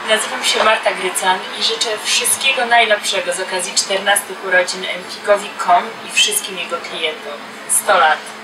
Nazywam się Marta Grycan i życzę wszystkiego najlepszego z okazji 14 urodzin Empikowi.com i wszystkim jego klientom. 100 lat!